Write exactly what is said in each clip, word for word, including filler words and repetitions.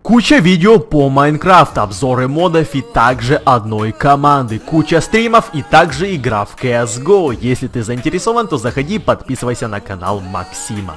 Куча видео по Майнкрафту, обзоры модов и также одной команды. Куча стримов и также игра в си эс го. Если ты заинтересован, то заходи и подписывайся на канал Максима.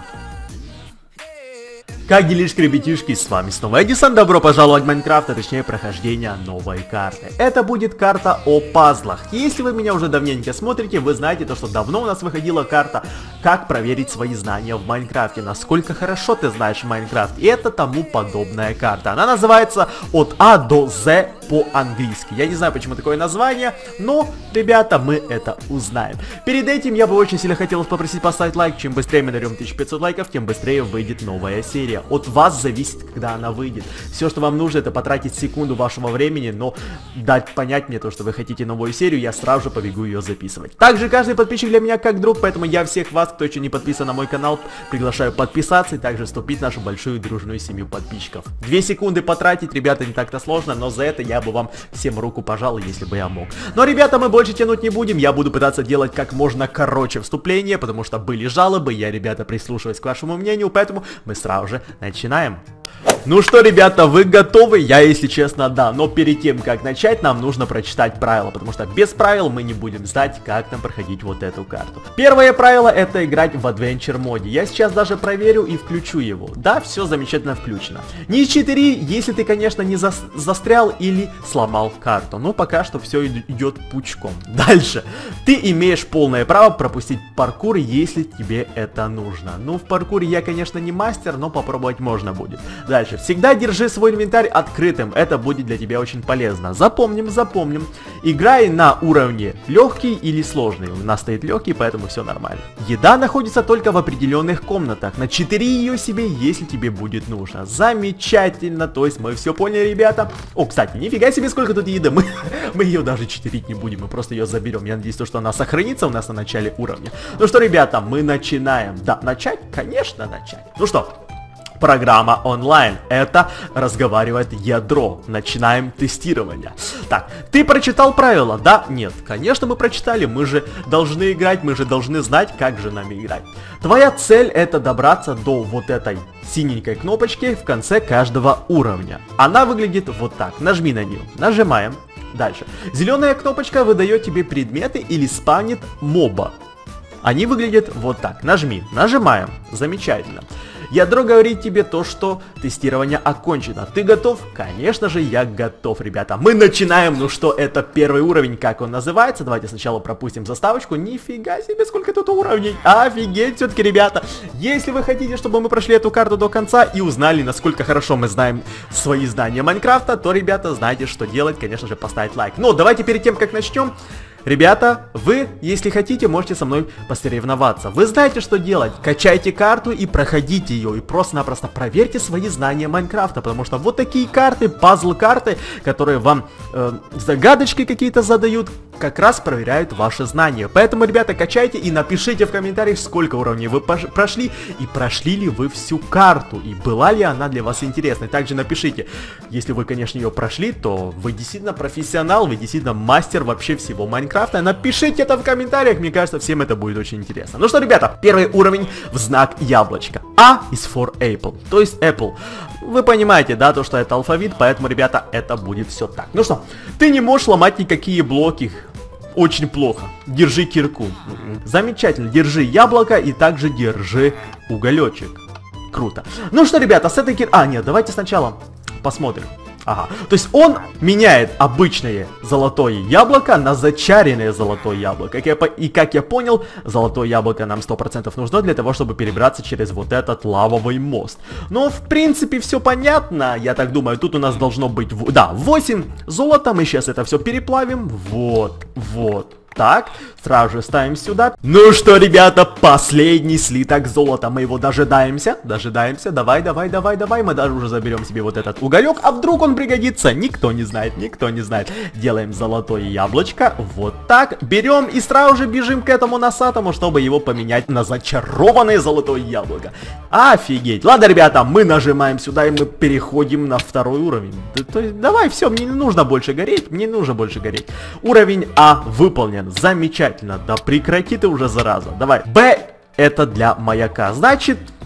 Как делишки, ребятишки, с вами снова Эдисон, добро пожаловать в Майнкрафт, а точнее прохождение новой карты. Это будет карта о пазлах. Если вы меня уже давненько смотрите, вы знаете то, что давно у нас выходила карта «Как проверить свои знания в Майнкрафте», насколько хорошо ты знаешь Майнкрафт, и это тому подобная карта. Она называется «От А до З» по-английски. Я не знаю, почему такое название, но, ребята, мы это узнаем. Перед этим я бы очень сильно хотел попросить поставить лайк. Чем быстрее мы наберем тысячу пятьсот лайков, тем быстрее выйдет новая серия. От вас зависит, когда она выйдет. Все, что вам нужно, это потратить секунду вашего времени, но дать понять мне то, что вы хотите новую серию, я сразу же побегу ее записывать. Также каждый подписчик для меня как друг, поэтому я всех вас, кто еще не подписан на мой канал, приглашаю подписаться и также вступить в нашу большую дружную семью подписчиков. Две секунды потратить, ребята, не так-то сложно, но за это я бы вам всем руку пожал, если бы я мог. Но, ребята, мы больше тянуть не будем, я буду пытаться делать как можно короче вступление, потому что были жалобы, я, ребята, прислушиваюсь к вашему мнению, поэтому мы сразу же начинаем. Ну что, ребята, вы готовы? Я, если честно, да. Но перед тем, как начать, нам нужно прочитать правила, потому что без правил мы не будем знать, как нам проходить вот эту карту. Первое правило — это играть в Adventure моде. Я сейчас даже проверю и включу его. Да, все замечательно включено. Не четыре, если ты, конечно, не за застрял или сломал карту. Но пока что все идет пучком. Дальше. Ты имеешь полное право пропустить паркур, если тебе это нужно. Ну, в паркуре я, конечно, не мастер, но попробовать можно будет. Дальше. Всегда держи свой инвентарь открытым, это будет для тебя очень полезно. Запомним, запомним. Играй на уровне легкий или сложный. У нас стоит легкий, поэтому все нормально. Еда находится только в определенных комнатах. На четыре ее себе, если тебе будет нужно. Замечательно, то есть мы все поняли, ребята. О, кстати, нифига себе, сколько тут еды. Мы, мы ее даже читерить не будем, мы просто ее заберем. Я надеюсь, что она сохранится у нас на начале уровня. Ну что, ребята, мы начинаем. Да, начать? Конечно, начать. Ну что? Программа онлайн. Это разговаривает ядро. Начинаем тестирование. Так, ты прочитал правила? Да? Нет. Конечно, мы прочитали. Мы же должны играть, мы же должны знать, как же нам играть. Твоя цель — это добраться до вот этой синенькой кнопочки в конце каждого уровня. Она выглядит вот так. Нажми на нее. Нажимаем. Дальше. Зеленая кнопочка выдает тебе предметы или спавнит моба. Они выглядят вот так. Нажми. Нажимаем. Замечательно. Ядро говорит тебе то, что тестирование окончено. Ты готов? Конечно же, я готов, ребята. Мы начинаем. Ну что, это первый уровень, как он называется. Давайте сначала пропустим заставочку. Нифига себе, сколько тут уровней. Офигеть, все-таки, ребята. Если вы хотите, чтобы мы прошли эту карту до конца и узнали, насколько хорошо мы знаем свои знания Майнкрафта, то, ребята, знаете, что делать. Конечно же, поставить лайк. Но давайте перед тем, как начнем... Ребята, вы, если хотите, можете со мной посоревноваться. Вы знаете, что делать. Качайте карту и проходите ее. И просто-напросто проверьте свои знания Майнкрафта. Потому что вот такие карты, пазл-карты, которые вам э, загадочки какие-то задают, как раз проверяют ваши знания. Поэтому, ребята, качайте и напишите в комментариях, сколько уровней вы прошли. И прошли ли вы всю карту. И была ли она для вас интересной. Также напишите, если вы, конечно, ее прошли, то вы действительно профессионал, вы действительно мастер вообще всего Майнкрафта. Напишите это в комментариях, мне кажется, всем это будет очень интересно. Ну что, ребята, первый уровень в знак яблочко. А is for apple, то есть Apple. Вы понимаете, да, то, что это алфавит, поэтому, ребята, это будет все так. Ну что, ты не можешь ломать никакие блоки. Очень плохо. Держи кирку. Замечательно, держи яблоко и также держи уголечек. Круто. Ну что, ребята, с этой киркой... А, нет, давайте сначала посмотрим. Ага, то есть он меняет обычное золотое яблоко на зачаренное золотое яблоко. Как я, и как я понял, золотое яблоко нам сто процентов нужно для того, чтобы перебраться через вот этот лавовый мост. Но в принципе все понятно, я так думаю. Тут у нас должно быть, да, восемь золота. Мы сейчас это все переплавим. Вот, вот. Так, сразу же ставим сюда. Ну что, ребята, последний слиток золота. Мы его дожидаемся, дожидаемся. Давай, давай, давай, давай. Мы даже уже заберем себе вот этот уголек. А вдруг он пригодится? Никто не знает, никто не знает. Делаем золотое яблочко. Вот так. Берем и сразу же бежим к этому носатому, чтобы его поменять на зачарованное золотое яблоко. Офигеть. Ладно, ребята, мы нажимаем сюда и мы переходим на второй уровень. Да, то есть, давай, все, мне не нужно больше гореть. Мне не нужно больше гореть. Уровень А выполнен. Замечательно. Да прекрати ты уже, зараза. Давай. Б это для маяка. Значит,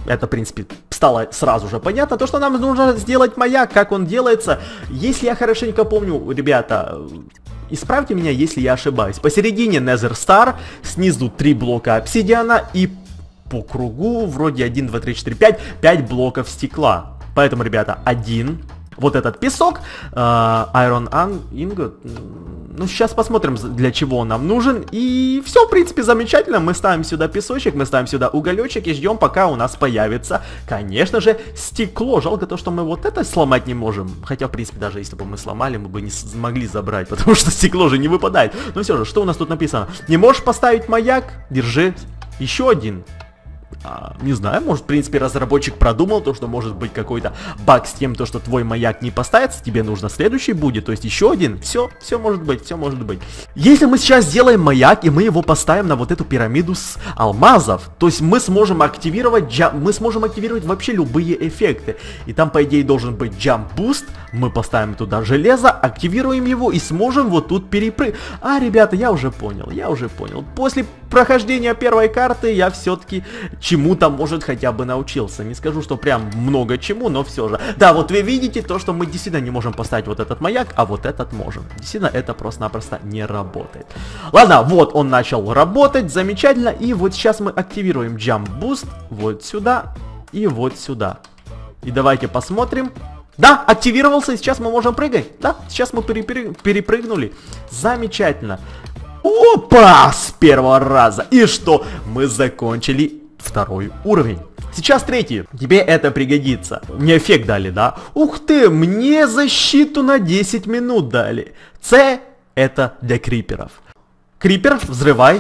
это, в принципе, стало сразу же понятно. То, что нам нужно сделать маяк, как он делается. Если я хорошенько помню, ребята, исправьте меня, если я ошибаюсь. Посередине Nether Star, снизу три блока обсидиана и по кругу вроде один, два, три, четыре, пять, пять блоков стекла. Поэтому, ребята, один. Вот этот песок, э, Iron Ingot, ну сейчас посмотрим, для чего он нам нужен. И все, в принципе, замечательно. Мы ставим сюда песочек, мы ставим сюда уголечек и ждем, пока у нас появится, конечно же, стекло. Жалко то, что мы вот это сломать не можем. Хотя, в принципе, даже если бы мы сломали, мы бы не смогли забрать, потому что стекло же не выпадает. Но все же, что у нас тут написано? Не можешь поставить маяк? Держи еще один. А, не знаю, может, в принципе, разработчик продумал то, что может быть какой-то баг с тем, то, что твой маяк не поставится, тебе нужно следующий будет, то есть еще один. Все, все может быть, все может быть. Если мы сейчас сделаем маяк и мы его поставим на вот эту пирамиду с алмазов, то есть мы сможем активировать, мы сможем активировать вообще любые эффекты. И там, по идее, должен быть Jump Boost. Мы поставим туда железо, активируем его и сможем вот тут перепрыгнуть. А, ребята, я уже понял, я уже понял. После прохождения первой карты я все-таки чему-то, может, хотя бы научился. Не скажу, что прям много чему, но все же. Да, вот вы видите то, что мы действительно не можем поставить вот этот маяк, а вот этот можем. Действительно, это просто-напросто не работает. Ладно, вот он начал работать, замечательно. И вот сейчас мы активируем Jump Boost вот сюда и вот сюда. И давайте посмотрим. Да, активировался, и сейчас мы можем прыгать. Да, сейчас мы перепрыг... перепрыгнули. Замечательно. Опа! С первого раза. И что? Мы закончили второй уровень. Сейчас третий. Тебе это пригодится. Мне эффект дали, да? Ух ты, мне защиту на десять минут дали. С это для криперов. Крипер, взрывай.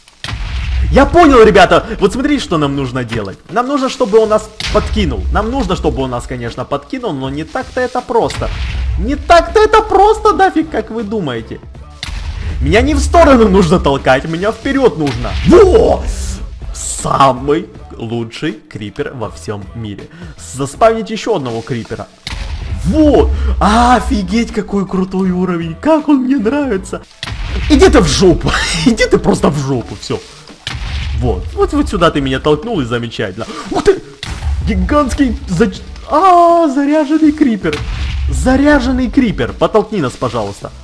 Я понял, ребята. Вот смотрите, что нам нужно делать. Нам нужно, чтобы он нас подкинул. Нам нужно, чтобы он нас, конечно, подкинул, но не так-то это просто. Не так-то это просто, нафиг, как вы думаете. Меня не в сторону нужно толкать, меня вперед нужно. Во! Самый лучший крипер во всем мире. Заспавнить еще одного крипера. Вот! Офигеть, какой крутой уровень. Как он мне нравится. Иди ты в жопу. Иди ты просто в жопу, все. Вот. Вот, вот сюда ты меня толкнул, и замечательно. Ух ты! Гигантский... Зач... А, заряженный крипер. Заряженный крипер. Потолкни нас, пожалуйста.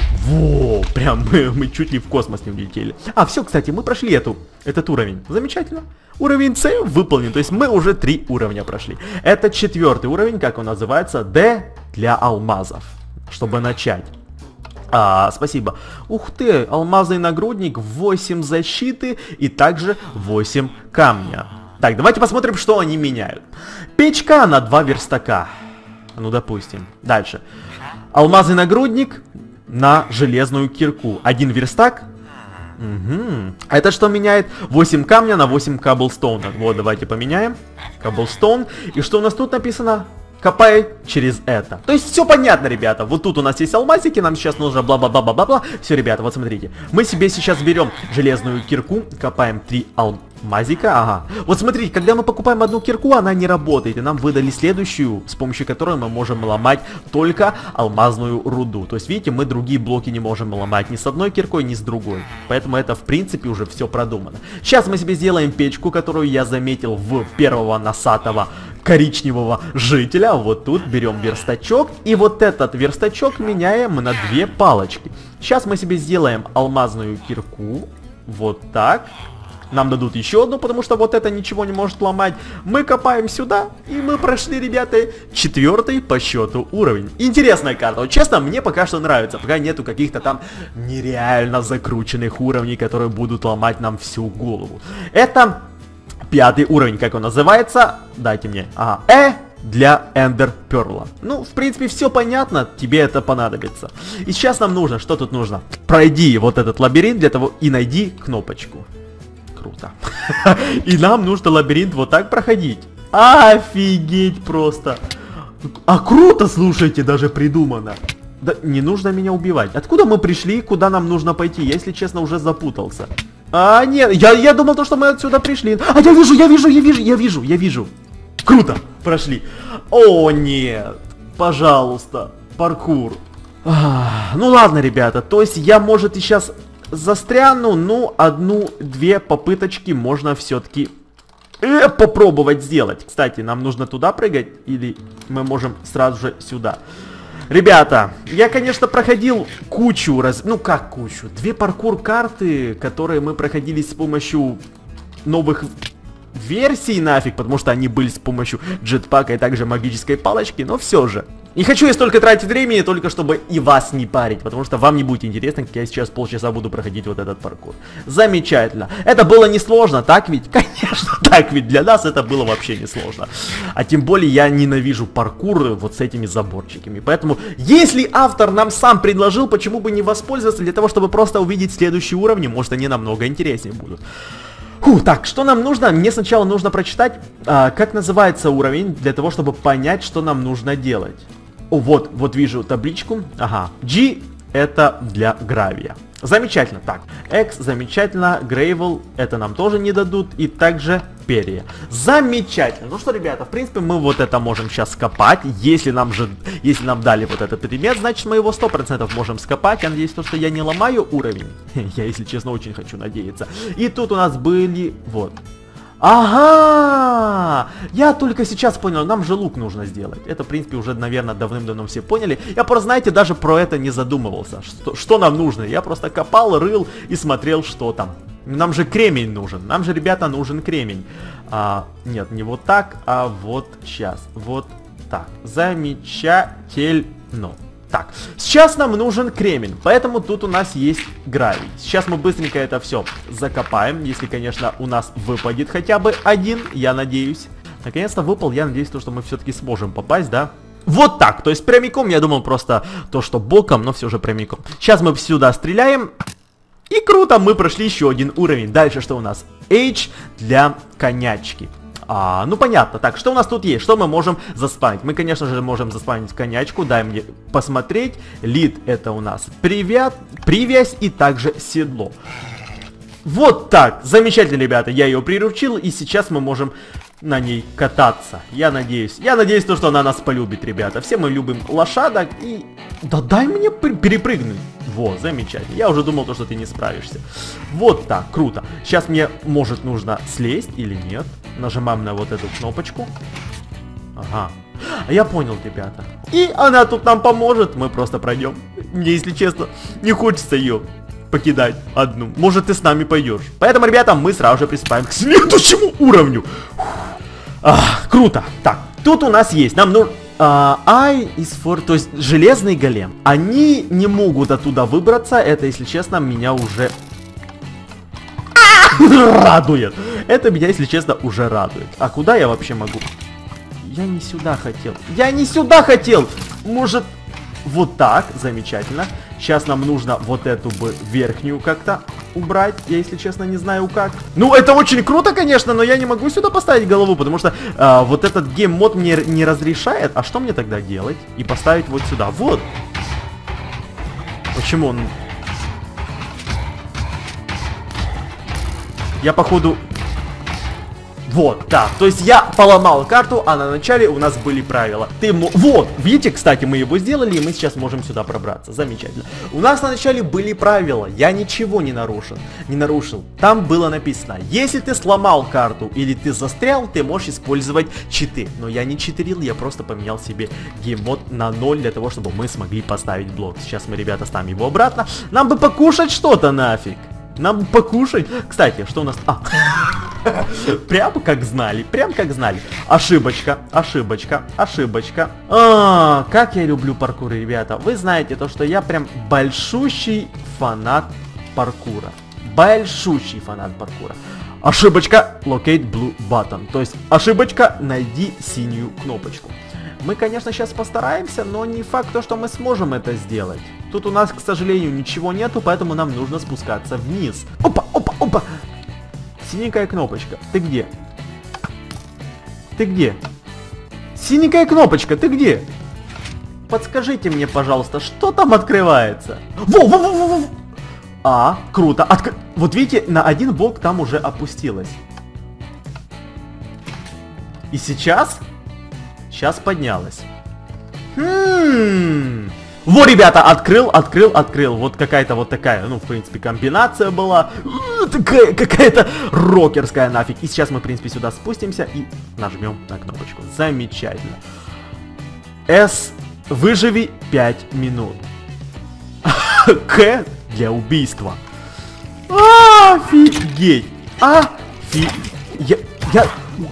Во, прям мы, мы чуть ли в космос не улетели. А, все, кстати, мы прошли эту, этот уровень. Замечательно. Уровень С выполнен. То есть мы уже три уровня прошли. Это четвертый уровень, как он называется, Д для алмазов. Чтобы начать. А, спасибо. Ух ты, алмазный нагрудник, восемь защиты и также восемь камня. Так, давайте посмотрим, что они меняют. Печка на два верстака. Ну, допустим. Дальше. Алмазный нагрудник на железную кирку. Один верстак. Угу. А это что меняет? восемь камня на восемь каблстоуна. Вот, давайте поменяем. Каблстоун. И что у нас тут написано? Копай через это. То есть все понятно, ребята. Вот тут у нас есть алмазики, нам сейчас нужно бла-бла-бла-бла-бла. Все, ребята, вот смотрите. Мы себе сейчас берем железную кирку, копаем три алмазика. Ага. Вот смотрите, когда мы покупаем одну кирку, она не работает. И нам выдали следующую, с помощью которой мы можем ломать только алмазную руду. То есть, видите, мы другие блоки не можем ломать ни с одной киркой, ни с другой. Поэтому это, в принципе, уже все продумано. Сейчас мы себе сделаем печку, которую я заметил в первого носатого коричневого жителя. Вот тут берем верстачок. И вот этот верстачок меняем на две палочки. Сейчас мы себе сделаем алмазную кирку. Вот так. Нам дадут еще одну, потому что вот это ничего не может ломать. Мы копаем сюда. И мы прошли, ребята, четвертый по счету уровень. Интересная карта. Вот честно, мне пока что нравится. Пока нету каких-то там нереально закрученных уровней, которые будут ломать нам всю голову. Это... Пятый уровень, как он называется? Дайте мне. Ага. Э для Эндер Перла. Ну, в принципе, все понятно. Тебе это понадобится. И сейчас нам нужно, что тут нужно? Пройди вот этот лабиринт для того и найди кнопочку. Круто. И нам нужно лабиринт вот так проходить. Офигеть просто. А круто, слушайте, даже придумано. Да не нужно меня убивать. Откуда мы пришли, куда нам нужно пойти? Я, если честно, уже запутался. А, нет, я, я думал, то, что мы отсюда пришли. А, я вижу, я вижу, я вижу, я вижу, я вижу. Круто, прошли. О, нет, пожалуйста, паркур. А, ну ладно, ребята, то есть я, может, и сейчас застряну, ну, одну-две попыточки можно все-таки э, попробовать сделать. Кстати, нам нужно туда прыгать или мы можем сразу же сюда? Ребята, я, конечно, проходил кучу раз... Ну, как кучу? Две паркур-карты, которые мы проходили с помощью новых версий нафиг, потому что они были с помощью джетпака и также магической палочки, но все же. Не хочу я столько тратить времени, только чтобы и вас не парить, потому что вам не будет интересно, как я сейчас полчаса буду проходить вот этот паркур. Замечательно. Это было несложно, так ведь? Конечно, так ведь. Для нас это было вообще несложно. А тем более я ненавижу паркур вот с этими заборчиками. Поэтому, если автор нам сам предложил, почему бы не воспользоваться для того, чтобы просто увидеть следующие уровни, может они намного интереснее будут. Фу, так, что нам нужно? Мне сначала нужно прочитать, а, как называется уровень, для того, чтобы понять, что нам нужно делать. О, вот, вот вижу табличку. Ага, G это для гравия. Замечательно, так. X замечательно, Gravel это нам тоже не дадут. И также перья. Замечательно. Ну что, ребята, в принципе, мы вот это можем сейчас скопать. Если нам же, если нам дали вот этот предмет, значит мы его сто процентов можем скопать. Я надеюсь, то, что я не ломаю уровень. Я, если честно, очень хочу надеяться. И тут у нас были, вот. Ага! Я только сейчас понял, нам же лук нужно сделать. Это, в принципе, уже, наверное, давным-давно все поняли. Я просто, знаете, даже про это не задумывался. Что, что нам нужно? Я просто копал, рыл и смотрел, что там. Нам же кремень нужен. Нам же, ребята, нужен кремень. А, нет, не вот так, а вот сейчас. Вот так. Замечательно. Так, сейчас нам нужен кремень, поэтому тут у нас есть гравий. Сейчас мы быстренько это все закопаем, если, конечно, у нас выпадет хотя бы один, я надеюсь. Наконец-то выпал, я надеюсь, то, что мы все-таки сможем попасть, да? Вот так, то есть прямиком, я думал просто то, что боком, но все же прямиком. Сейчас мы сюда стреляем. И круто, мы прошли еще один уровень. Дальше что у нас? H для конячки. А, ну понятно. Так, что у нас тут есть? Что мы можем заспамить? Мы, конечно же, можем заспамить конячку. Дай мне посмотреть. Лид это у нас привят, привязь и также седло. Вот так. Замечательно, ребята. Я ее приручил. И сейчас мы можем на ней кататься. Я надеюсь. Я надеюсь, то, что она нас полюбит, ребята. Все мы любим лошадок. И... Да дай мне перепрыгнуть. Вот, замечательно. Я уже думал, то, что ты не справишься. Вот так, круто. Сейчас мне, может, нужно слезть или нет. Нажимаем на вот эту кнопочку. Ага. Я понял, ребята. И она тут нам поможет. Мы просто пройдем. Мне, если честно, не хочется ее покидать одну. Может, ты с нами пойдешь. Поэтому, ребята, мы сразу же приступаем к следующему уровню. Ах, круто. Так, тут у нас есть. Нам нужно... Uh, I is for... То есть, железный голем. Они не могут оттуда выбраться. Это, если честно, меня уже... радует. Это меня, если честно, уже радует. А куда я вообще могу? Я не сюда хотел. Я не сюда хотел. Может, вот так. Замечательно. Сейчас нам нужно вот эту бы верхнюю как-то убрать. Я, если честно, не знаю как. Ну, это очень круто, конечно, но я не могу сюда поставить голову, потому что э, вот этот гейм-мод мне не разрешает. А что мне тогда делать? И поставить вот сюда. Вот. Почему он... Я, походу... Вот, да, то есть я поломал карту, а на начале у нас были правила. Ты мо... Вот, видите, кстати, мы его сделали, и мы сейчас можем сюда пробраться. Замечательно. У нас на начале были правила, я ничего не нарушил. Не нарушил. Там было написано, если ты сломал карту или ты застрял, ты можешь использовать читы. Но я не читерил, я просто поменял себе гейммод на ноль для того, чтобы мы смогли поставить блок. Сейчас мы, ребята, ставим его обратно. Нам бы покушать что-то нафиг. Нам покушать. Кстати, что у нас... А. Прям как знали, прям как знали. Ошибочка, ошибочка, ошибочка. А, как я люблю паркуры, ребята. Вы знаете то, что я прям большущий фанат паркура. Большущий фанат паркура. Ошибочка, locate blue button. То есть, ошибочка, найди синюю кнопочку. Мы, конечно, сейчас постараемся, но не факт, то, что мы сможем это сделать. Тут у нас, к сожалению, ничего нету, поэтому нам нужно спускаться вниз. Опа, опа, опа. Синенькая кнопочка. Ты где? Ты где? Синенькая кнопочка, ты где? Подскажите мне, пожалуйста, что там открывается? Во, во, во, во, во. А, круто. Отк... Вот видите, на один блок там уже опустилось. И сейчас... Сейчас поднялась. Хм. Во, ребята, открыл, открыл, открыл. Вот какая-то вот такая, ну, в принципе, комбинация была. Такая какая-то рокерская нафиг. И сейчас мы, в принципе, сюда спустимся и нажмем на кнопочку. Замечательно. С. Выживи пять минут. К. Для убийства. Офигеть. Офигеть. Я... я...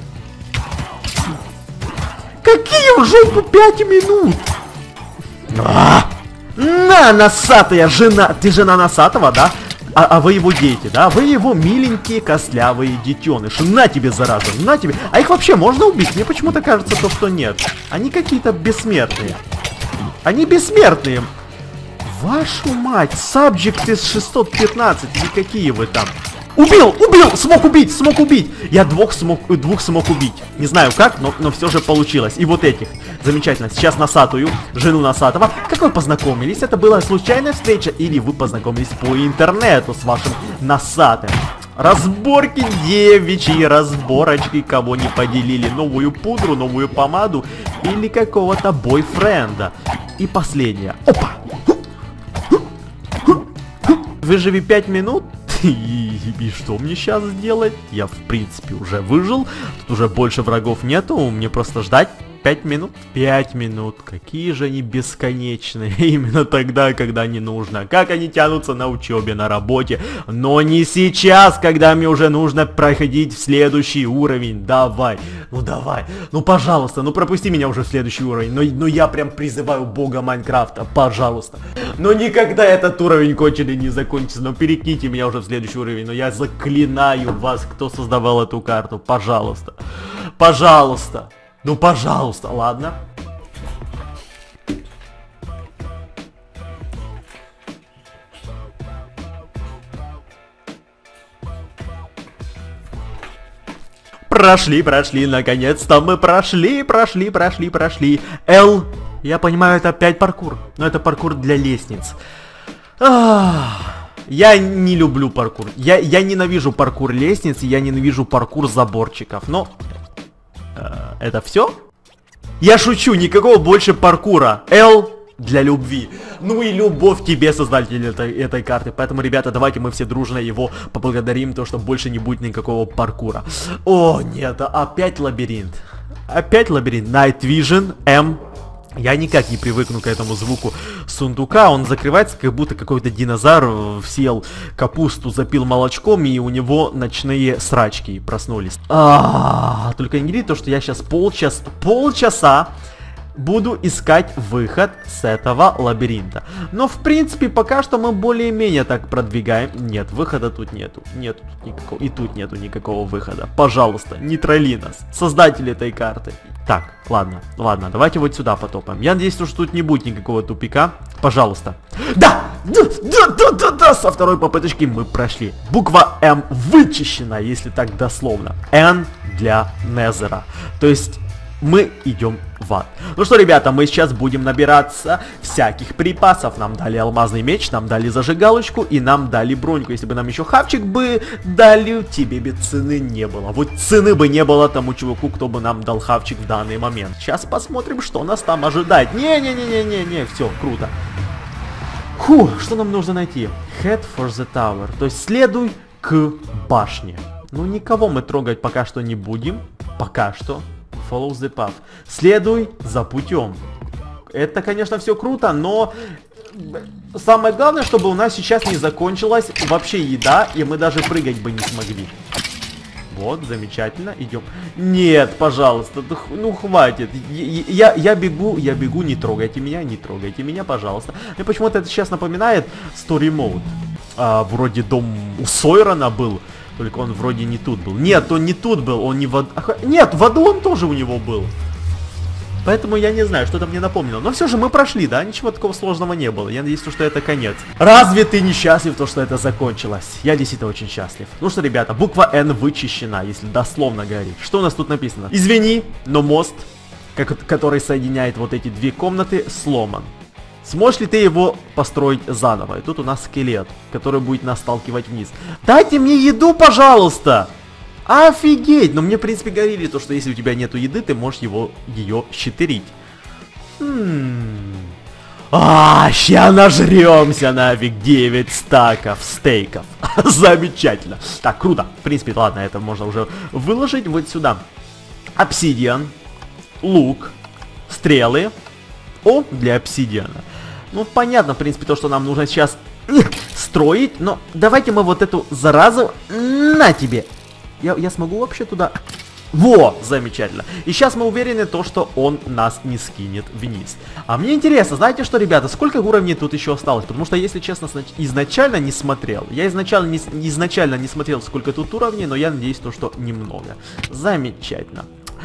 Какие в жопу пять минут? А! На, носатая жена. Ты жена носатого, да? А, а вы его дети, да? Вы его миленькие костлявые детеныши. На тебе, зараза, на тебе. А их вообще можно убить? Мне почему-то кажется то, что нет. Они какие-то бессмертные. Они бессмертные. Вашу мать, сабжект из шестьсот пятнадцать. И какие вы там? Убил, убил, смог убить, смог убить. Я двух смог, двух смог убить. Не знаю как, но, но все же получилось. И вот этих. Замечательно. Сейчас носатую, жену носатого. Как вы познакомились? Это была случайная встреча или вы познакомились по интернету с вашим носатым? Разборки девичьи, разборочки, кого не поделили. Новую пудру, новую помаду или какого-то бойфренда. И последнее. Опа! Выживи пять минут. И, и что мне сейчас сделать? Я, в принципе, уже выжил. Тут уже больше врагов нету. Мне просто ждать пять минут. пять минут. Какие же они бесконечные. Именно тогда, когда не нужно. Как они тянутся на учебе, на работе. Но не сейчас, когда мне уже нужно проходить в следующий уровень. Давай. Ну давай. Ну пожалуйста. Ну пропусти меня уже в следующий уровень. Но, но я прям призываю бога Майнкрафта. Пожалуйста. Но никогда этот уровень кончили не закончится. Но перекните меня уже в следующий уровень. Но я заклинаю вас, кто создавал эту карту. Пожалуйста. Пожалуйста. Ну, пожалуйста, ладно. Прошли, прошли, наконец-то мы прошли, прошли, прошли, прошли. Л, я понимаю, это опять паркур. Но это паркур для лестниц. Ах, я не люблю паркур. Я, я ненавижу паркур лестниц, я ненавижу паркур заборчиков. Но... это все? Я шучу, никакого больше паркура. Л для любви. Ну и любовь тебе, создатель этой, этой карты. Поэтому, ребята, давайте мы все дружно его поблагодарим, то что больше не будет никакого паркура. О, нет, опять лабиринт. Опять лабиринт. Night Vision М. Я никак не привыкну к этому звуку сундука. Он закрывается, как будто какой-то динозавр съел капусту, запил молочком, и у него ночные срачки проснулись. А-а-а, только не говори то, что я сейчас полчас, полчаса буду искать выход с этого лабиринта. Но, в принципе, пока что мы более-менее так продвигаем. Нет, выхода тут нету. Нету тут никакого. И тут нету никакого выхода. Пожалуйста, не тролли нас, создатели этой карты. Так, ладно, ладно, давайте вот сюда потопаем. Я надеюсь, что тут не будет никакого тупика. Пожалуйста. Да! Да, да, да, да, да! Со второй попыточки мы прошли. Буква М вычищена, если так дословно. Н для Незера. То есть... мы идем в ад. Ну что, ребята, мы сейчас будем набираться всяких припасов. Нам дали алмазный меч, нам дали зажигалочку и нам дали броньку. Если бы нам еще хавчик бы дали, тебе бы цены не было. Вот цены бы не было тому чуваку, кто бы нам дал хавчик в данный момент. Сейчас посмотрим, что нас там ожидает. Не-не-не-не-не-не, все, круто. Фу, что нам нужно найти? Head for the tower. То есть следуй к башне. Ну, никого мы трогать пока что не будем. Пока что. Follow the path. Следуй за путем. Это, конечно, все круто, но самое главное, чтобы у нас сейчас не закончилась вообще еда, и мы даже прыгать бы не смогли. Вот, замечательно, идем. Нет, пожалуйста, ну хватит. Я, я бегу, я бегу, не трогайте меня, не трогайте меня, пожалуйста. Мне почему-то это сейчас напоминает Story Mode. А, вроде дом у Сойрона был. Только он вроде не тут был. Нет, он не тут был, он не в аду... Нет, в аду он тоже у него был. Поэтому я не знаю, что-то мне напомнило. Но все же мы прошли, да? Ничего такого сложного не было. Я надеюсь, что это конец. Разве ты не счастлив, то, что это закончилось? Я действительно очень счастлив. Ну что, ребята, буква Н вычищена, если дословно говорить. Что у нас тут написано? Извини, но мост, как, который соединяет вот эти две комнаты, сломан. Сможешь ли ты его построить заново? И тут у нас скелет, который будет нас сталкивать вниз. Дайте мне еду, пожалуйста! Офигеть! Но мне, в принципе, говорили то, что если у тебя нету еды, ты можешь его, ее щитерить. Хм... А, ща нажремся нафиг девять стаков стейков. Замечательно. Так, круто. В принципе, ладно, это можно уже выложить вот сюда. Обсидиан, лук, стрелы. О, для обсидиана. Ну, понятно, в принципе, то, что нам нужно сейчас строить. Но давайте мы вот эту заразу... На тебе. Я, я смогу вообще туда... Во, замечательно. И сейчас мы уверены, то, что он нас не скинет вниз. А мне интересно, знаете что, ребята, сколько уровней тут еще осталось? Потому что, если честно, изначально не смотрел. Я изначально не, изначально не смотрел, сколько тут уровней, но я надеюсь, то, что немного. Замечательно.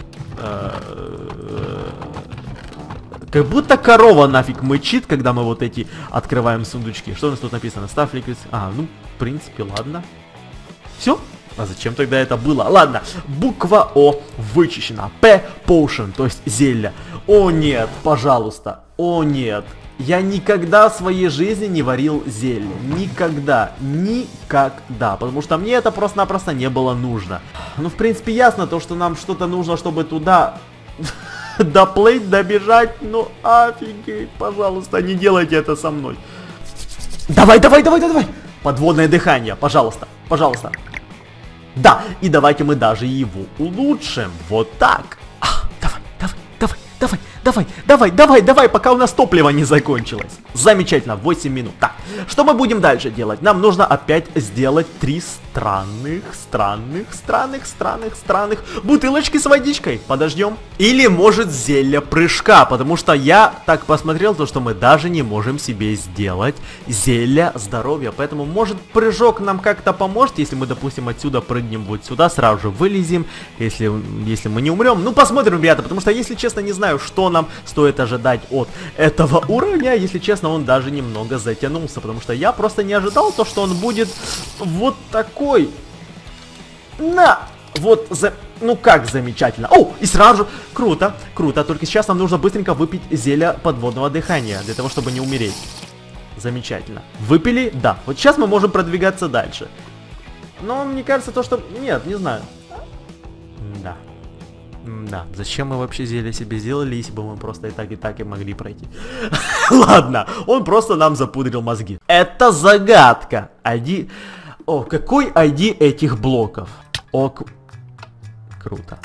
Как будто корова нафиг мычит, когда мы вот эти открываем сундучки. Что у нас тут написано? Ставь ликвид. А, ну, в принципе, ладно. Все? А зачем тогда это было? Ладно, буква О вычищена. П potion, то есть зелье. О нет, пожалуйста. О нет. Я никогда в своей жизни не варил зелье. Никогда. Никогда. Потому что мне это просто-напросто не было нужно. Ну, в принципе, ясно то, что нам что-то нужно, чтобы туда... доплыть, добежать. Ну, офигеть, пожалуйста, не делайте это со мной. Давай, давай, давай, давай. Подводное дыхание, пожалуйста, пожалуйста. Да, и давайте мы даже его улучшим. Вот так. А, давай, давай, давай, давай, давай, давай, давай, давай, пока у нас топливо не закончилось. Замечательно, восемь минут. Так, что мы будем дальше делать? Нам нужно опять сделать три странных, странных, странных, странных, странных бутылочки с водичкой. Подождем. Или, может, зелье прыжка, потому что я так посмотрел, то, что мы даже не можем себе сделать зелье здоровья. Поэтому, может, прыжок нам как-то поможет, если мы, допустим, отсюда прыгнем вот сюда, сразу же вылезем, если, если мы не умрем. Ну, посмотрим, ребята, потому что, если честно, не знаю, что нам стоит ожидать от этого уровня. Если честно, он даже немного затянулся, потому что я просто не ожидал то, что он будет вот такой. На! Вот, за... ну как замечательно. О, и сразу же, круто, круто. Только сейчас нам нужно быстренько выпить зелье подводного дыхания, для того, чтобы не умереть. Замечательно. Выпили? Да. Вот сейчас мы можем продвигаться дальше. Но мне кажется, то, что... Нет, не знаю. Да. Да, зачем мы вообще зелье себе сделали, если бы мы просто и так, и так и могли пройти. Ладно, он просто нам запудрил мозги. Это загадка. ай ди... О, какой ай ди этих блоков? О, к... круто.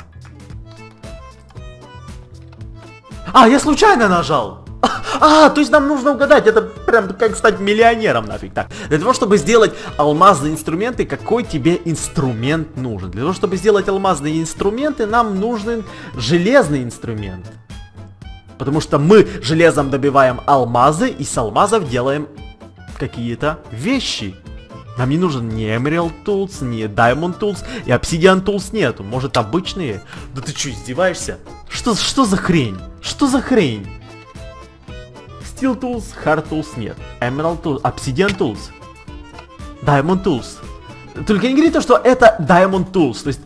А, я случайно нажал. А, то есть нам нужно угадать, это прям как стать миллионером нафиг. Так, для того, чтобы сделать алмазные инструменты, какой тебе инструмент нужен? Для того, чтобы сделать алмазные инструменты, нам нужен железный инструмент. Потому что мы железом добиваем алмазы и с алмазов делаем какие-то вещи. Нам не нужен ни Emerald Tools, ни Diamond Tools, и Obsidian Tools нету. Может, обычные? Да ты что, издеваешься? Что, что за хрень? Что за хрень? Steel Tools, Hard Tools нет. Emerald Tools, Obsidian Tools, Diamond Tools. Только не говори то, что это Diamond Tools. То есть...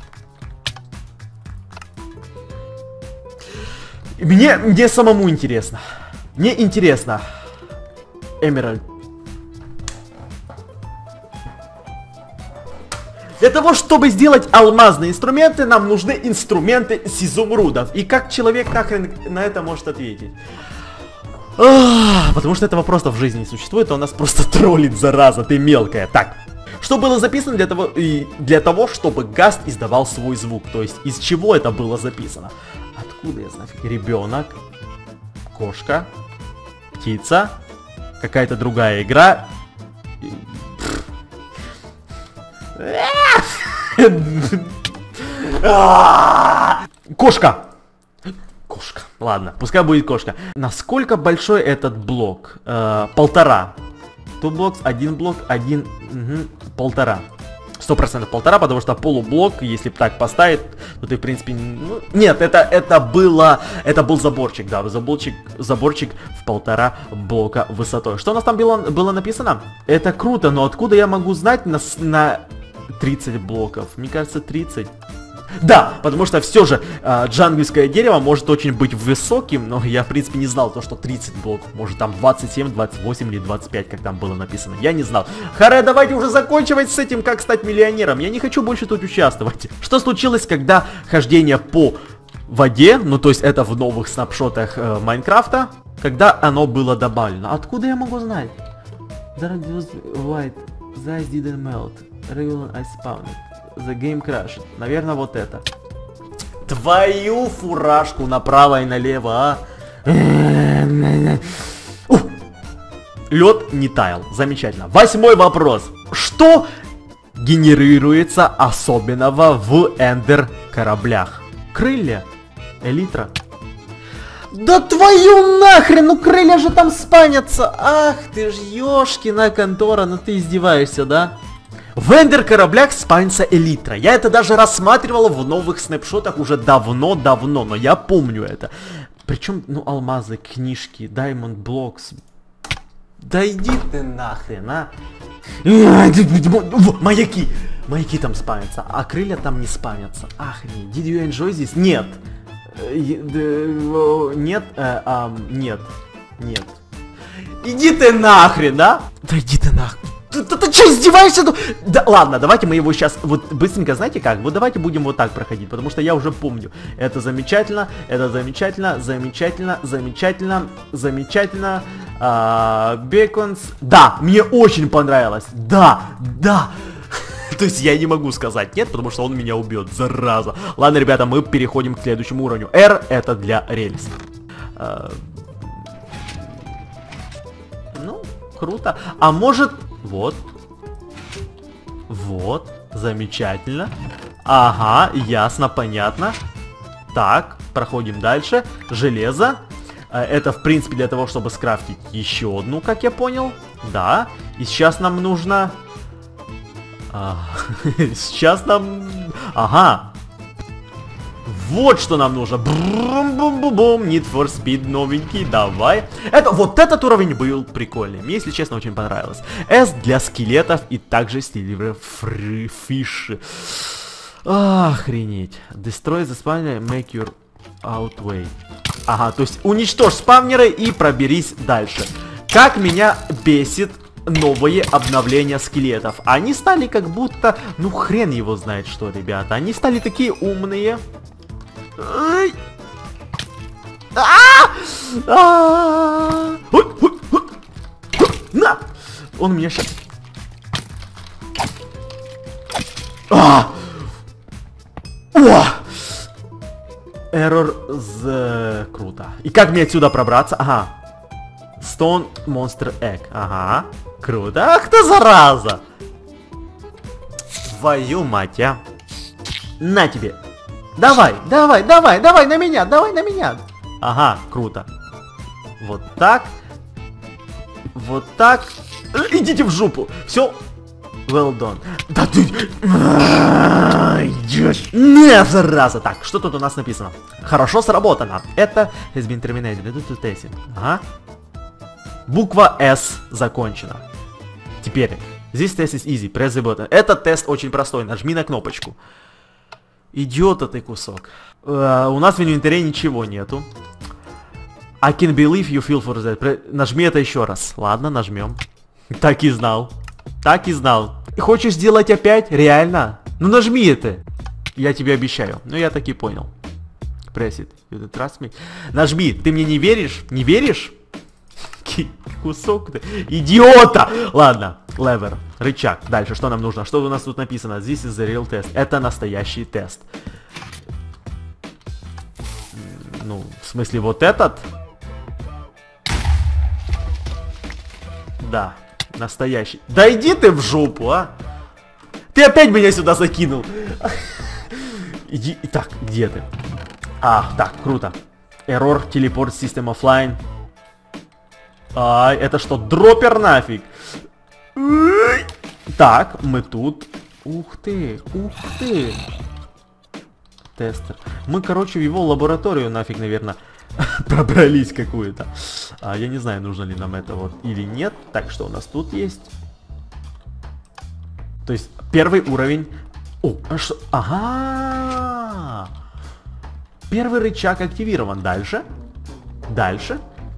Мне, мне самому интересно. Мне интересно. Emerald. Для того, чтобы сделать алмазные инструменты, нам нужны инструменты с изумрудов. И как человек нахрен на это может ответить? Ах, потому что этого просто в жизни не существует, а он нас просто троллит, зараза, ты мелкая. Так, что было записано для того, и для того, чтобы Гаст издавал свой звук? То есть, из чего это было записано? Откуда я знаю? Ребенок, кошка, птица, какая-то другая игра. Кошка! Кошка. Ладно, пускай будет кошка. Насколько большой этот блок? Э, полтора. Тут блок, один блок, один, угу, полтора. Сто процентов полтора, потому что полублок, если так поставить, то ты, в принципе, ну, нет, это, это было, это был заборчик, да, заборчик, заборчик в полтора блока высотой. Что у нас там было, было написано? Это круто, но откуда я могу знать на, на тридцать блоков? Мне кажется, тридцать. Да, потому что все же э, джанглийское дерево может очень быть высоким, но я в принципе не знал то, что тридцать блоков, может там двадцать семь, двадцать восемь или двадцать пять, как там было написано, я не знал. Харе, давайте уже заканчивать с этим, как стать миллионером, я не хочу больше тут участвовать. Что случилось, когда хождение по воде, ну то есть это в новых снапшотах э, Майнкрафта, Когда оно было добавлено? Откуда я могу знать? The white, the ice didn't melt. Regular ice spawned. The game crashed. Наверное, вот это. Твою фуражку направо и налево, а? Лед не таял. Замечательно. Восьмой вопрос. Что генерируется особенного в эндер кораблях? Крылья? Элитра? Да твою нахрен, ну крылья же там спанятся. Ах ты ж ёшкина контора, ну ты издеваешься, да? В эндер кораблях спанится элитра. Я это даже рассматривал в новых снапшотах уже давно-давно, но я помню это. Причем, ну, алмазы, книжки, Diamond Blocks. Да иди ты нахрен, а. Маяки. Маяки там спамятся, а крылья там не спамятся. Охренеть. Did you enjoy this? Нет. Нет. Э, а, нет. Нет. Иди ты нахрен, да? Да иди ты нахрен. Ты, ты, ты что, издеваешься? Да ладно, давайте мы его сейчас вот быстренько, знаете как? Вот давайте будем вот так проходить, потому что я уже помню. Это замечательно, это замечательно, замечательно, замечательно, замечательно. Беконс. Да, мне очень понравилось. Да, да. То есть я не могу сказать нет, потому что он меня убьет, зараза. Ладно, ребята, мы переходим к следующему уровню. R это для рельс. А, ну, круто. А может... Вот. Вот. Замечательно. Ага, ясно, понятно. Так, проходим дальше. Железо. Это, в принципе, для того, чтобы скрафтить еще одну, как я понял. Да. И сейчас нам нужно... А, сейчас нам... Ага. Вот что нам нужно. Бум-бум-бум-бум. Need for Speed новенький. Давай. Это, вот этот уровень был прикольный. Мне, если честно, очень понравилось. S для скелетов и также стилевые фиши. Охренеть. Destroy the spawner, make your outway. Ага, то есть уничтожь спавнеры и проберись дальше. Как меня бесит новые обновления скелетов. Они стали как будто... Ну хрен его знает что, ребята. Они стали такие умные. На! Он меня сейчас... О! Error з... Круто. И как мне отсюда пробраться? Ага. Stone Monster Egg. Ага. Круто. Ах ты зараза! Твою мать, а. На тебе. Давай, давай, давай, давай на меня, давай на меня. Ага, круто. Вот так. Вот так. Идите в жопу. Все. Well done. Да ты... Не, зараза. Так, что тут у нас написано? Хорошо сработано. Это has been terminated. Ага. Буква S закончена. Теперь. This test is easy. Press the button. Этот тест очень простой. Нажми на кнопочку. Идиота ты кусок. Uh, у нас в инвентаре ничего нету. I can believe you feel for that. Нажми это еще раз. Ладно, нажмем. Так и знал. Так и знал. Хочешь сделать опять? Реально? Ну нажми это. Я тебе обещаю. Ну я так и понял. Press it. You don't trust me. Нажми. Ты мне не веришь? Не веришь? Кусок ты. Идиота! Ладно. Lever. Рычаг. Дальше. Что нам нужно? Что у нас тут написано? This is the real test. Это настоящий тест. Ну, в смысле вот этот? Да. Настоящий. Да иди ты в жопу, а! Ты опять меня сюда закинул. Иди. Так, где ты? А, так, круто. Error, телепорт, system offline. Ай, это что, дроппер нафиг? Так, мы тут. Ух ты, ух ты. Тестер. Мы, короче, в его лабораторию нафиг, наверное, пробрались какую-то. А, я не знаю, нужно ли нам это вот или нет. Так, что у нас тут есть? То есть, первый уровень... О, а что? Ага! Первый рычаг активирован. Дальше. Дальше.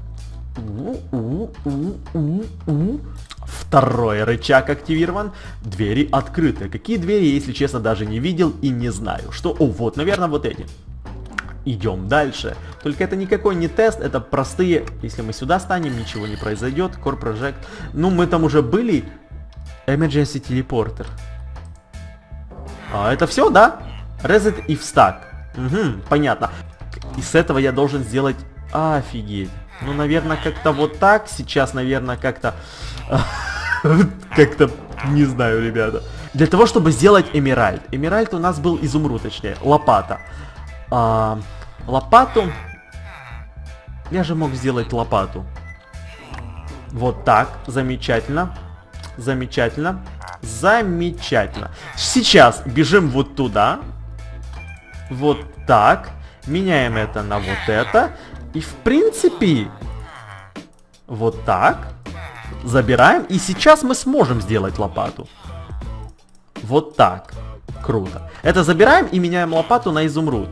Второй рычаг активирован. Двери открыты. Какие двери, если честно, даже не видел и не знаю. Что? О, вот, наверное, вот эти. идем дальше. Только это никакой не тест, это простые... Если мы сюда станем, ничего не произойдет. Core Project. Ну, мы там уже были. Emergency Teleporter. А, это все, да? Reset if stuck. Угу, понятно. И с этого я должен сделать... Офигеть. Ну, наверное, как-то вот так. Сейчас, наверное, как-то... Как-то... Не знаю, ребята. Для того, чтобы сделать Эмеральд. Эмеральд у нас был изумруд, точнее. Лопата. А, лопату... Я же мог сделать лопату. Вот так. Замечательно. Замечательно. Замечательно. Сейчас бежим вот туда. Вот так. Меняем это на вот это. И в принципе... Вот так. Забираем. И сейчас мы сможем сделать лопату. Вот так. Круто. Это забираем и меняем лопату на изумруд.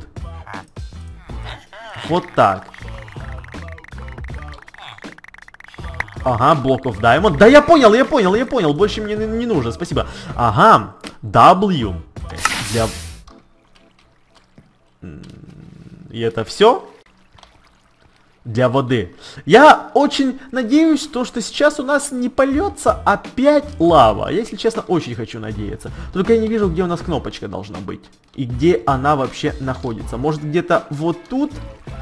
Вот так. Ага, Block of Diamond. Да я понял, я понял, я понял. Больше мне не нужно, спасибо. Ага, W. Для... И это все для воды. Я очень надеюсь, то, что сейчас у нас не польется опять лава. Я, если честно, очень хочу надеяться. Только я не вижу, где у нас кнопочка должна быть. И где она вообще находится. Может, где-то вот тут?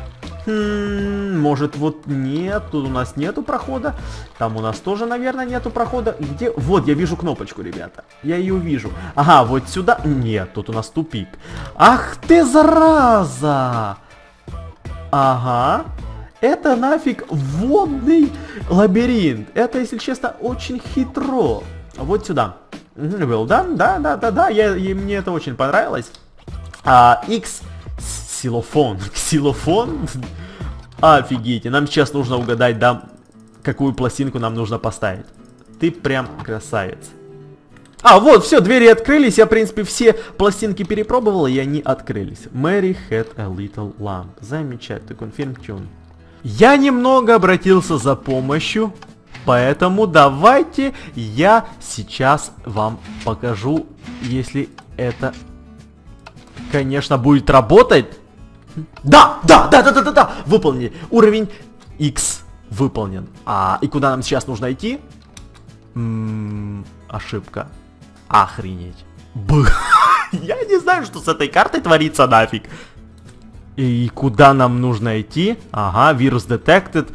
Хм, может, вот нет. Тут у нас нету прохода. Там у нас тоже, наверное, нету прохода. Где? Вот, я вижу кнопочку, ребята. Я ее вижу. Ага, вот сюда. Нет, тут у нас тупик. Ах ты, зараза! Ага. Это нафиг водный лабиринт. Это, если честно, очень хитро. Вот сюда. Well done. Да, да, да, да. Я, и мне это очень понравилось. А, X. Ксилофон. Ксилофон? Офигеть. Нам сейчас нужно угадать, да, какую пластинку нам нужно поставить. Ты прям красавец. А, вот, все, двери открылись. Я, в принципе, все пластинки перепробовал, и они открылись. Mary had a little lamp. Замечательно. Confirm tune. Я немного обратился за помощью, поэтому давайте я сейчас вам покажу, если это, конечно, будет работать. Да, да, да, да, да, да, да, выполнили. Уровень X выполнен. А, и куда нам сейчас нужно идти? М-м, ошибка. Охренеть. Б. Я не знаю, что с этой картой творится нафиг. И куда нам нужно идти? Ага, вирус detected.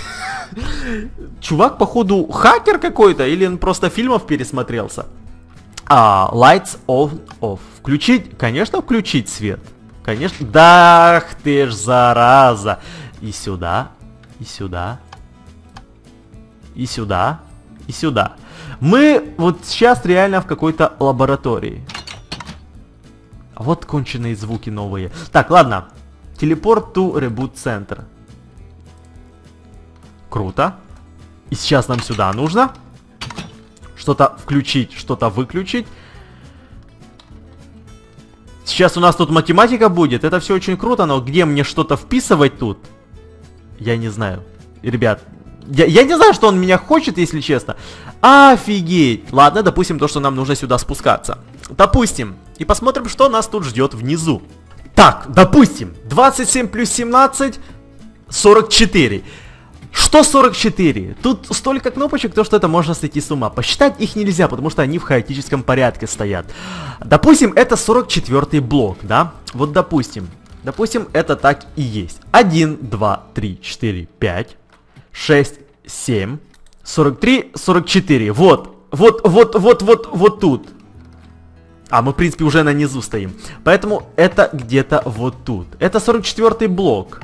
Чувак, походу, хакер какой-то, или он просто фильмов пересмотрелся? А, lights on, off. Включить, конечно, включить свет. Конечно. Да, ах ты ж, зараза. И сюда, и сюда, и сюда, и сюда. Мы вот сейчас реально в какой-то лаборатории. Вот конченые звуки новые. Так, ладно. Телепорт to Reboot Center. Круто. И сейчас нам сюда нужно что-то включить, что-то выключить. Сейчас у нас тут математика будет. Это все очень круто, но где мне что-то вписывать тут? Я не знаю. Ребят, я, я не знаю, что он меня хочет, если честно. Офигеть. Ладно, допустим, то, что нам нужно сюда спускаться. Допустим. И посмотрим, что нас тут ждет внизу. Так, допустим, двадцать семь плюс семнадцать, сорок четыре. Что сорок четыре? Тут столько кнопочек, то что это можно сойти с ума. Посчитать их нельзя, потому что они в хаотическом порядке стоят. Допустим, это сорок четвёртый блок, да? Вот допустим. Допустим, это так и есть. один, два, три, четыре, пять, шесть, семь, сорок три, сорок четыре. Вот, вот, вот, вот, вот, вот тут. А, мы, в принципе, уже на низу стоим. Поэтому это где-то вот тут. Это сорок четвёртый блок.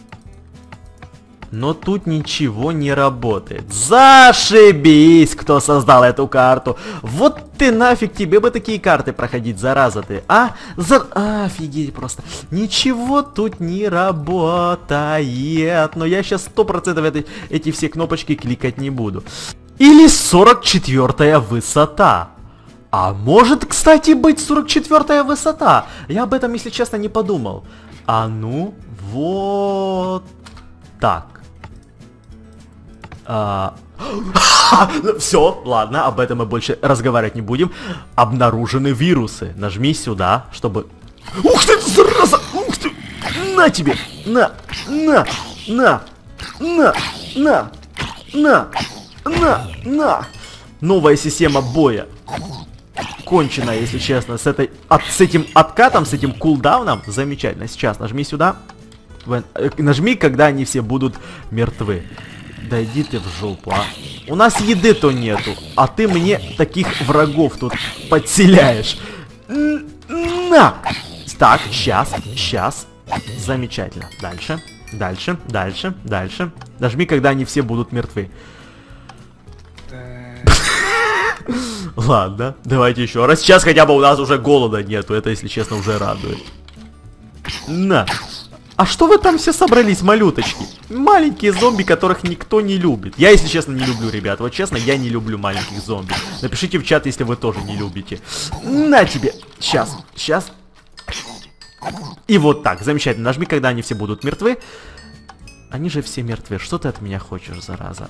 Но тут ничего не работает. Зашибись, кто создал эту карту. Вот ты нафиг, тебе бы такие карты проходить, зараза ты. А? За... а офигеть просто. Ничего тут не работает. Но я сейчас сто процентов эти, эти все кнопочки кликать не буду. Или сорок четвёртая высота. А может, кстати, быть сорок четвёртая высота? Я об этом, если честно, не подумал. А ну, вот так. А... Все, ладно, об этом мы больше разговаривать не будем. Обнаружены вирусы. Нажми сюда, чтобы... Ух ты, зараза! Ух ты! На тебе! На! На! На! На! На! На! На! На! Новая система боя. Кончена, если честно, с, этой, от, с этим откатом, с этим кулдауном. Замечательно. Сейчас нажми сюда. Нажми, когда они все будут мертвы. Да иди ты в жопу, а. У нас еды-то нету, а ты мне таких врагов тут подселяешь. На! Так, сейчас, сейчас. Замечательно. Дальше, дальше, дальше, дальше. Нажми, когда они все будут мертвы. Ладно, давайте еще раз. Сейчас хотя бы у нас уже голода нету. Это, если честно, уже радует. На. А что вы там все собрались, малюточки? Маленькие зомби, которых никто не любит. Я, если честно, не люблю, ребят. Вот честно, я не люблю маленьких зомби. Напишите в чат, если вы тоже не любите. На тебе. Сейчас, сейчас. И вот так, замечательно. Нажми, когда они все будут мертвы. Они же все мертвы. Что ты от меня хочешь, зараза?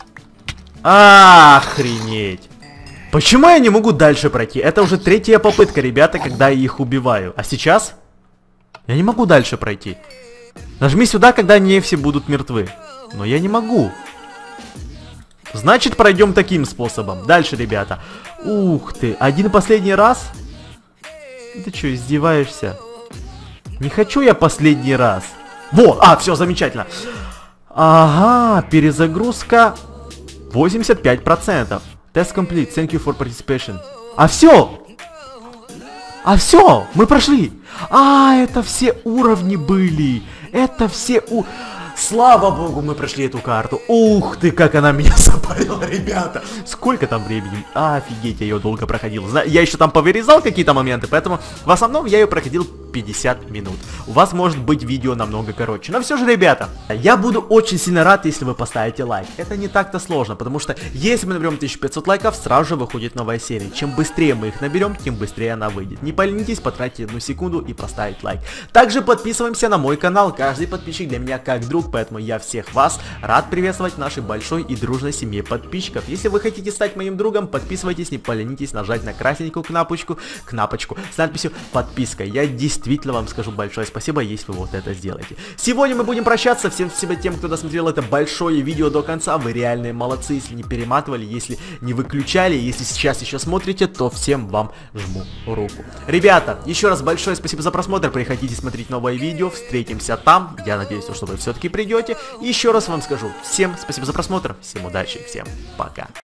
Охренеть. Почему я не могу дальше пройти? Это уже третья попытка, ребята, когда я их убиваю. А сейчас я не могу дальше пройти. Нажми сюда, когда они все будут мертвы. Но я не могу. Значит, пройдем таким способом. Дальше, ребята. Ух ты, один последний раз? Ты что, издеваешься? Не хочу я последний раз. Вот, а, все, замечательно. Ага, перезагрузка восемьдесят пять процентов. Тест complete, thank you for participation. А все! А все, мы прошли. А, это все уровни были. Это все у... Слава богу, мы прошли эту карту. Ух ты, как она меня запарила, ребята. Сколько там времени? Офигеть, я ее долго проходил. Я еще там повырезал какие-то моменты, поэтому в основном я ее проходил пятьдесят минут. У вас может быть видео намного короче. Но все же, ребята, я буду очень сильно рад, если вы поставите лайк. Это не так-то сложно, потому что если мы наберем тысячу пятьсот лайков, сразу же выходит новая серия. Чем быстрее мы их наберем, тем быстрее она выйдет. Не поленитесь, потратьте одну секунду и поставить лайк. Также подписываемся на мой канал. Каждый подписчик для меня как друг. Поэтому я всех вас рад приветствовать в нашей большой и дружной семье подписчиков. Если вы хотите стать моим другом, подписывайтесь, не поленитесь нажать на красненькую кнопочку, кнопочку с надписью подписка. Я действительно вам скажу большое спасибо, если вы вот это сделаете. Сегодня мы будем прощаться. Всем спасибо тем, кто досмотрел это большое видео до конца. Вы реальные молодцы, если не перематывали, если не выключали, если сейчас еще смотрите, то всем вам жму руку. Ребята, еще раз большое спасибо за просмотр. Приходите смотреть новое видео. Встретимся там. Я надеюсь, что вы все-таки придете. И еще раз вам скажу, всем спасибо за просмотр, всем удачи, всем пока.